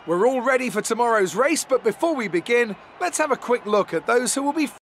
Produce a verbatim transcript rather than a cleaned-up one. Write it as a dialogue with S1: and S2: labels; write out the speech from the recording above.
S1: We're all ready for tomorrow's race, but before we begin, let's have a quick look at those who will be